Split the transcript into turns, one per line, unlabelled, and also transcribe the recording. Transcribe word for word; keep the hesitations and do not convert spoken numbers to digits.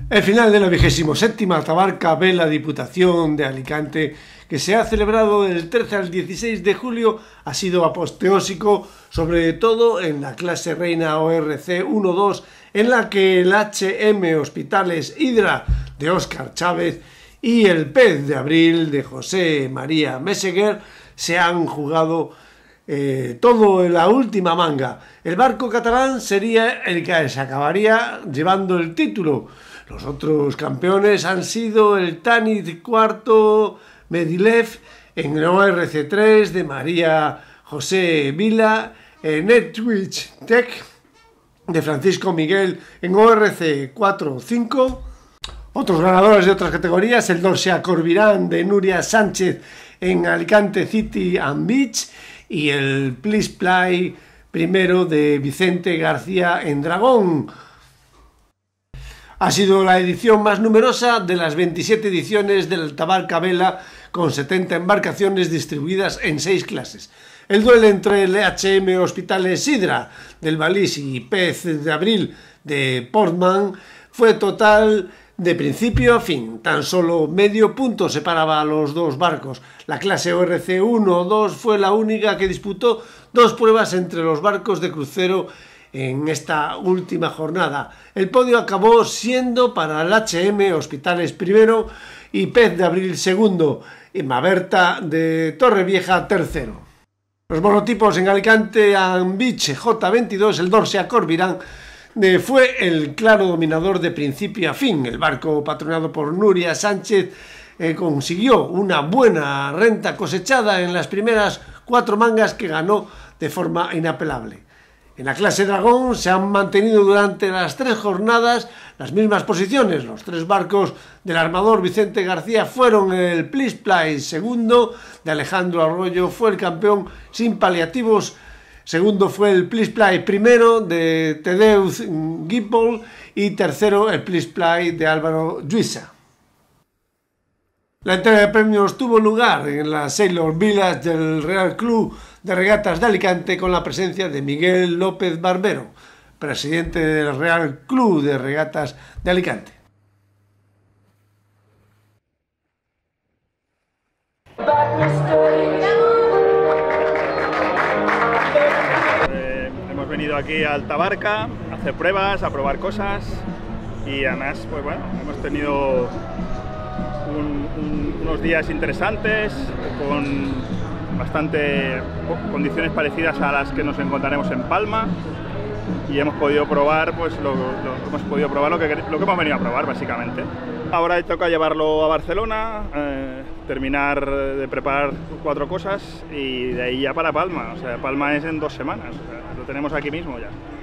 El final de la vigésimo séptima Tabarca Vela Diputación de Alicante, que se ha celebrado del trece al dieciséis de julio, ha sido apoteósico, sobre todo en la clase reina O R C uno dos, en la que el H M Hospitales Hydra de Óscar Chávez y el Pez de Abril de José María Meseguer se han jugado eh, todo en la última manga. El barco catalán sería el que se acabaría llevando el título. Los otros campeones han sido el Tanit cuarto Medilev en el O R C tres de María José Vila, el Netwich Tech de Francisco Miguel en O R C cuatro cinco. Otros ganadores de otras categorías, el Dorsia Corvirán de Nuria Sánchez en Alicante City and Beach y el Please Play primero de Vicente García en Dragón. Ha sido la edición más numerosa de las veintisiete ediciones del Tabarca Vela, con setenta embarcaciones distribuidas en seis clases. El duelo entre el H M Hospitales Hydra del Valís y Pez de Abril de Portman fue total de principio a fin. Tan solo medio punto separaba a los dos barcos. La clase O R C uno dos fue la única que disputó dos pruebas entre los barcos de crucero en esta última jornada. El podio acabó siendo para el H M Hospitales primero y Pez de Abril segundo y Maberta de Torrevieja tercero. Los monotipos en Alicante and Beach J veintidós, el Dorsia Corvirán fue el claro dominador de principio a fin. El barco patronado por Nuria Sánchez eh, consiguió una buena renta cosechada en las primeras cuatro mangas que ganó de forma inapelable. En la clase Dragón se han mantenido durante las tres jornadas las mismas posiciones. Los tres barcos del armador Vicente García fueron el Please Play segundo de Alejandro Arroyo, fue el campeón sin paliativos. Segundo fue el Please Play primero de Tadeusz Gibbol y tercero el Please Play de Álvaro Lluisa. La entrega de premios tuvo lugar en la Sailor Village del Real Club de Regatas de Alicante con la presencia de Miguel López Barbero, presidente del Real Club de Regatas de Alicante.
Eh, hemos venido aquí al Tabarca a hacer pruebas, a probar cosas y además, pues bueno, hemos tenido Un, un, unos días interesantes con bastante condiciones parecidas a las que nos encontraremos en Palma y hemos podido probar pues lo, lo, hemos podido probar lo que, lo que hemos venido a probar básicamente. Ahora toca llevarlo a Barcelona, eh, terminar de preparar cuatro cosas y de ahí ya para Palma. O sea, Palma es en dos semanas, o sea, lo tenemos aquí mismo ya.